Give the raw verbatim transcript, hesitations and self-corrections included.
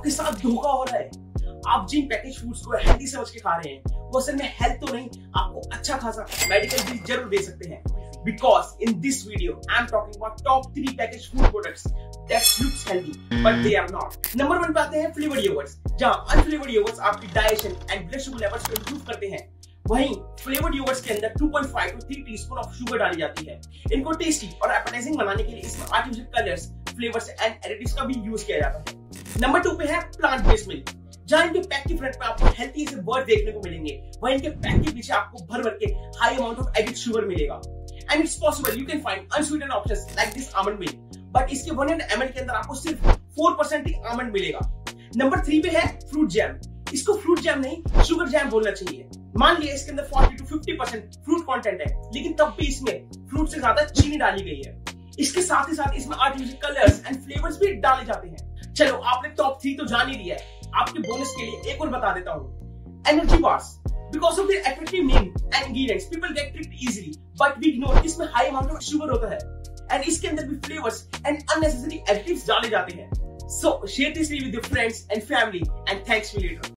आपके साथ धोखा हो रहा है। आप जिन पैकेज फूड्स को हेल्दी समझ के खा रहे हैं वो असल में हेल्थ तो नहीं, आपको अच्छा खासा मेडिकल बिल जरूर दे सकते हैं। Because in this video, I'm talking about top three packaged food products that looks healthy, but they are not. Number one पे आते हैं flavored yogurts, जहाँ unflavored yogurts आपकी digestion and blood sugar levels को improve करते हैं। वहीं flavored yogurts के अंदर two point five to three teaspoon of sugar डाली जाती है। इनको टेस्टी और एपेटाइजिंग बनाने के लिए इसमें artificial colours, flavours and additives का भी यूज किया जाता है। नंबर टू पे है प्लांट बेस्ड मिल्क, जहाँ इनके पैक के फ्रंट पे आपको हेल्थी से वर्ड देखने को मिलेंगे, वहीं इनके पैक के पीछे आपको भर भर के high amount of added sugar मिलेगा। And it's possible you can find unsweetened options like this almond milk, but इसके वन हंड्रेड एम एल के अंदर आपको सिर्फ फोर परसेंट ही आमंड मिलेगा। नंबर थ्री पे है फ्रूट जैम। इसको फ्रूट जैम नहीं, शुगर जैम बोलना चाहिए। मान लिया इसके अंदर forty two fifty percent fruit content है, लेकिन तब भी इसमें फ्रूट से ज्यादा चीनी डाली गई है। इसके साथ ही साथ इसमें आर्टिफिशियल कलर्स एंड फ्लेवर्स भी डाले जाते हैं। चलो, आपने टॉप थ्री तो जान ही लिया है, आपके बोनस के लिए एक और बता देता हूँ, energy bars. Because of their attractive name and ingredients, people get tricked easily. But we ignore इसमें high amount of sugar होता है, and इसके अंदर भी flavors and unnecessary additives डाले जाते हैं। So share this video with your friends and family, and thanks for later.